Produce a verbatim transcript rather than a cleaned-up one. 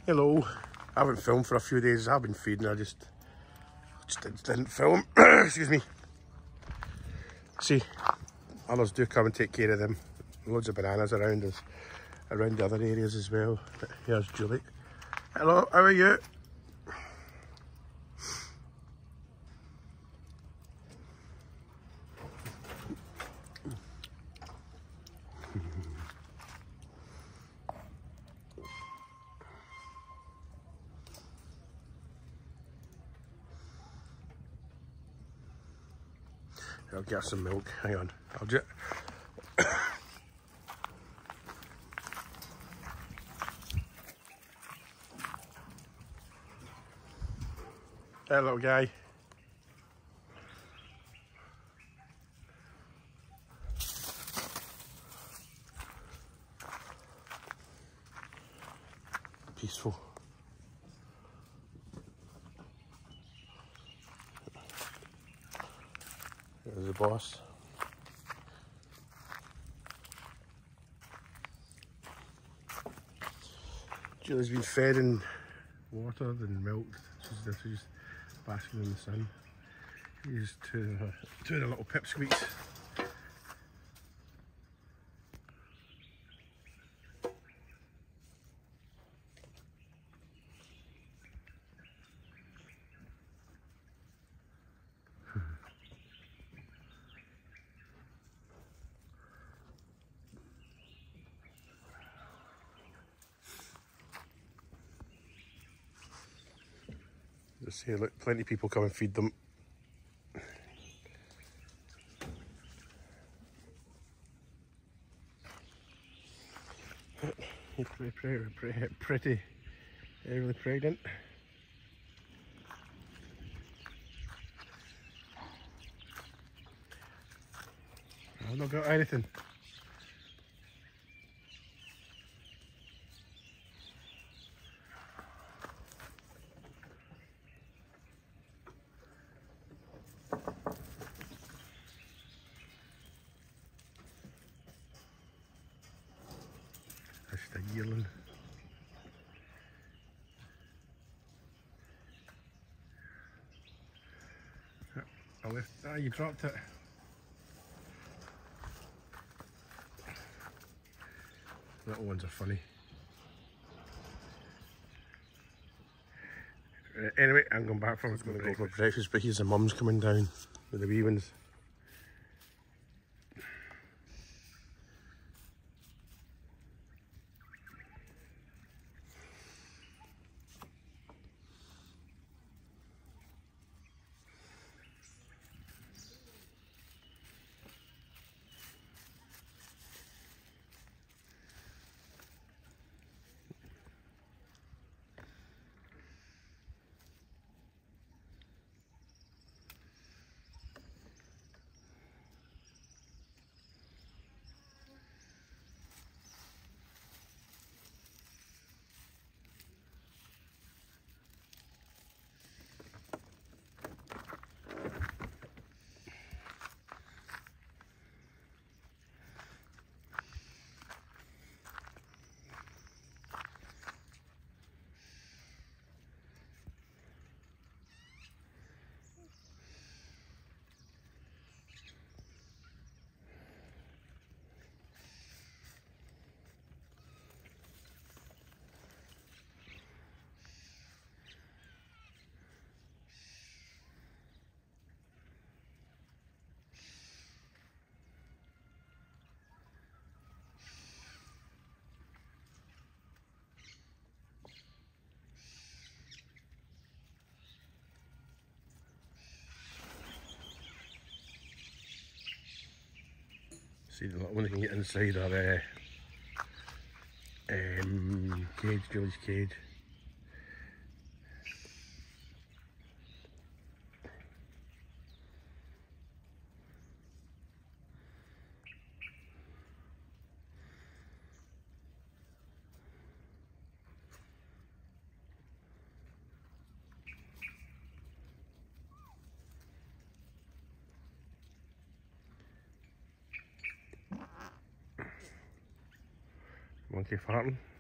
Hello. I haven't filmed for a few days. I've been feeding. I just, just didn't film. Excuse me. See, others do come and take care of them. Loads of bananas around us, around the other areas as well. But here's Julie. Hello, how are you? I'll get some milk. Hang on. I'll just. Hey, little guy. Peaceful. There's the boss. Julie's been fed and watered and milked. She's literally just basking in the sun. Here's two, uh, two of the little pipsqueaks. Just here, look, plenty of people come and feed them. You're pretty, pretty, pretty, pretty, really pregnant. I've not got anything. Just a yearling. I left. Ah, you dropped it. Little ones are funny. Uh, anyway, I'm going back for. I was going to go for breakfast, but here's the mum's coming down with the wee ones. See, the little one can get inside our uh, um, cage, Julie's cage. Monkey farting.